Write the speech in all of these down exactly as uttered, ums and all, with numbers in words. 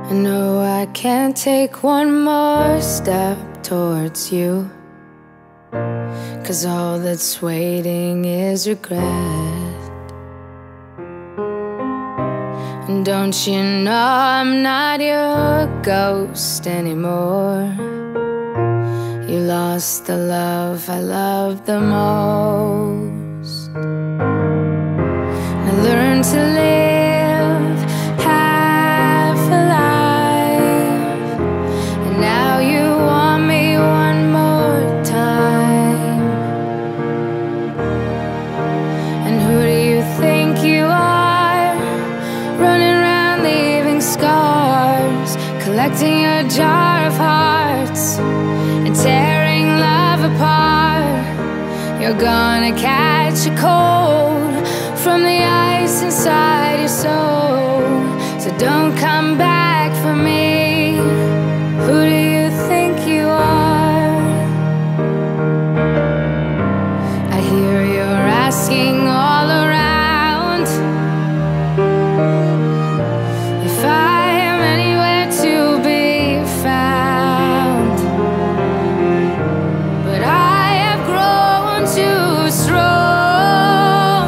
I know I can't take one more step towards you, 'cause all that's waiting is regret. And don't you know I'm not your ghost anymore? You lost the love I loved the most. I learned to live half alive, and now you want me one more time. And who do you think you are, running around leaving scars, collecting your jar of hearts and tearing love apart? You're gonna catch a cold from the ice inside your soul, so don't come back for me. Who do you think you are? I hear you're asking all around if I am anywhere to be found, but I have grown too strong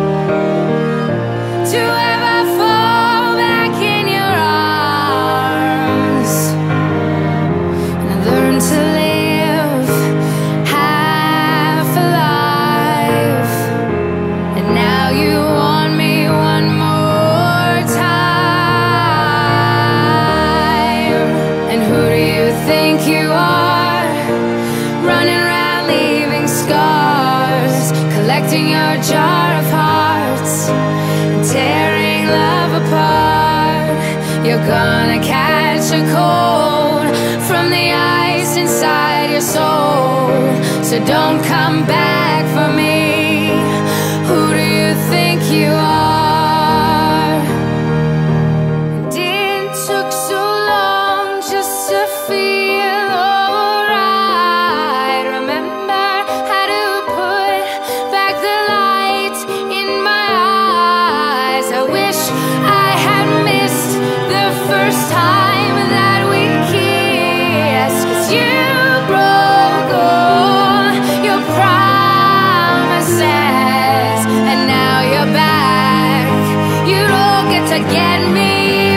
to ever fall back in your arms. And I learned to live half alive, and now you want me one more time. And who do you think you are, running around leaving scars, collecting your jar of hearts and tearing love apart? You're gonna catch a cold from the ice inside your soul, so don't come back for me. Who do you think you are? It took so long just to feel alright. Remember how to put back the light in my eyes. I wish I had missed the first time that we kissed, 'cause you broke all your promises, and now you're back. You don't get to get me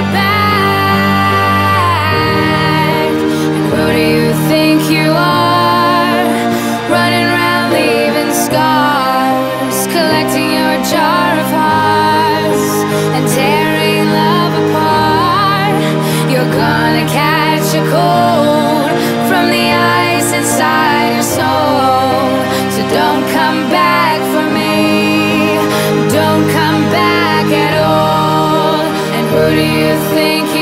back. And who do you think you are, running around leaving scars, collecting your jar of hearts and tearing love apart? You're gonna catch a cold from the ice inside your soul, so don't come back for me. Don't come back at all. And who do you think you